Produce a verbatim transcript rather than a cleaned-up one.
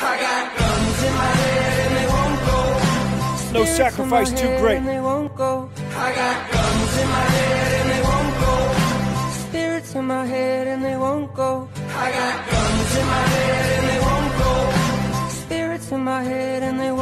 I got guns in my head and they won't go. No sacrifice too great. They won't go. I got guns in my head and they won't go. Spirits in my head and they won't go. I got guns in my head and they won't go. Spirits in my head and they won't go.